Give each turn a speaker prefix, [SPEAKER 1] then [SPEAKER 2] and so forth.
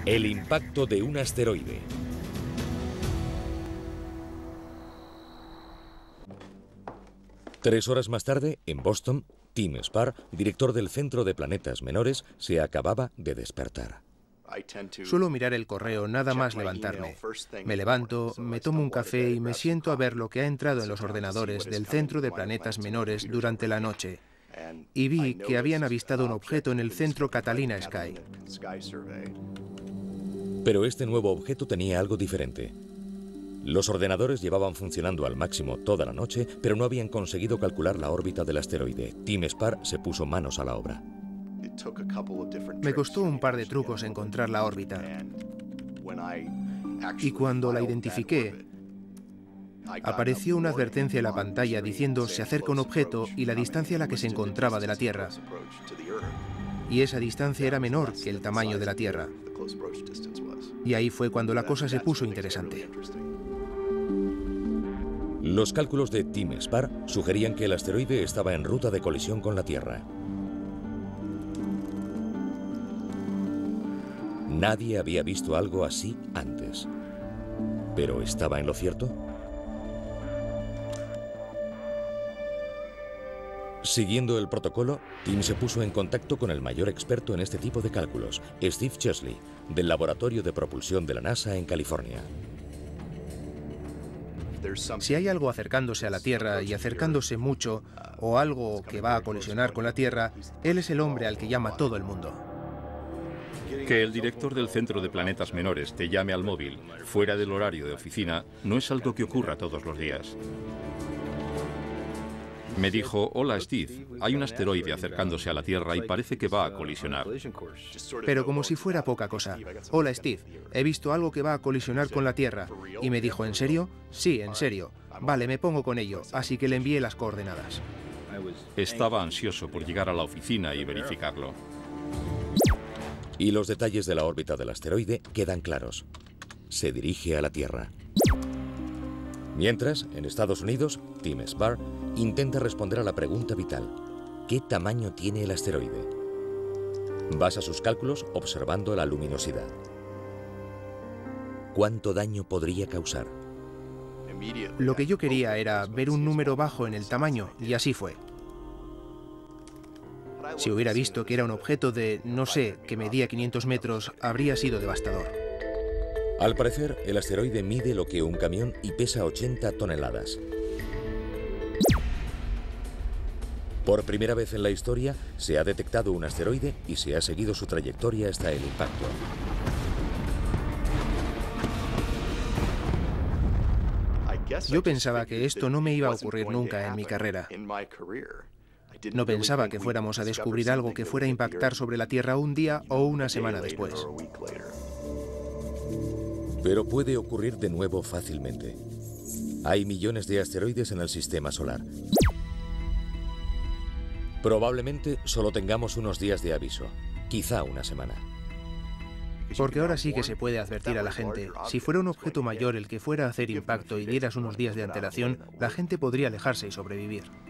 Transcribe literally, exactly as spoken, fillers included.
[SPEAKER 1] El impacto de un asteroide. Tres horas más tarde, en Boston, Tim Sparr, director del Centro de Planetas Menores, se acababa de despertar.
[SPEAKER 2] Suelo mirar el correo nada más levantarme. Me levanto, me tomo un café y me siento a ver lo que ha entrado en los ordenadores del Centro de Planetas Menores durante la noche. Y vi que habían avistado un objeto en el centro Catalina Sky.
[SPEAKER 1] Pero este nuevo objeto tenía algo diferente. Los ordenadores llevaban funcionando al máximo toda la noche, pero no habían conseguido calcular la órbita del asteroide. Tim Sparr se puso manos a la obra.
[SPEAKER 2] Me costó un par de trucos encontrar la órbita. Y cuando la identifiqué, apareció una advertencia en la pantalla diciendo se acerca un objeto y la distancia a la que se encontraba de la Tierra. Y esa distancia era menor que el tamaño de la Tierra. Y ahí fue cuando la cosa se puso interesante.
[SPEAKER 1] Los cálculos de Tim Sparr sugerían que el asteroide estaba en ruta de colisión con la Tierra. Nadie había visto algo así antes. ¿Pero estaba en lo cierto? Siguiendo el protocolo, Tim se puso en contacto con el mayor experto en este tipo de cálculos, Steve Chesley, del Laboratorio de Propulsión de la NASA en California.
[SPEAKER 2] Si hay algo acercándose a la Tierra y acercándose mucho, o algo que va a colisionar con la Tierra, él es el hombre al que llama todo el mundo.
[SPEAKER 3] Que el director del Centro de Planetas Menores te llame al móvil, fuera del horario de oficina, no es algo que ocurra todos los días. Me dijo, hola Steve, hay un asteroide acercándose a la Tierra y parece que va a colisionar.
[SPEAKER 2] Pero como si fuera poca cosa. Hola Steve, he visto algo que va a colisionar con la Tierra. Y me dijo, ¿en serio? Sí, en serio. Vale, me pongo con ello, así que le envié las coordenadas.
[SPEAKER 3] Estaba ansioso por llegar a la oficina y verificarlo.
[SPEAKER 1] Y los detalles de la órbita del asteroide quedan claros. Se dirige a la Tierra. Mientras, en Estados Unidos, Tim Sparr intenta responder a la pregunta vital: ¿qué tamaño tiene el asteroide? Basa sus cálculos observando la luminosidad. ¿Cuánto daño podría causar?
[SPEAKER 2] Lo que yo quería era ver un número bajo en el tamaño, y así fue. Si hubiera visto que era un objeto de, no sé, que medía quinientos metros, habría sido devastador.
[SPEAKER 1] Al parecer, el asteroide mide lo que un camión y pesa ochenta toneladas. Por primera vez en la historia, se ha detectado un asteroide y se ha seguido su trayectoria hasta el impacto.
[SPEAKER 2] Yo pensaba que esto no me iba a ocurrir nunca en mi carrera. No pensaba que fuéramos a descubrir algo que fuera a impactar sobre la Tierra un día o una semana después.
[SPEAKER 1] Pero puede ocurrir de nuevo fácilmente. Hay millones de asteroides en el sistema solar. Probablemente solo tengamos unos días de aviso, quizá una semana.
[SPEAKER 2] Porque ahora sí que se puede advertir a la gente. Si fuera un objeto mayor el que fuera a hacer impacto y dieras unos días de antelación, la gente podría alejarse y sobrevivir.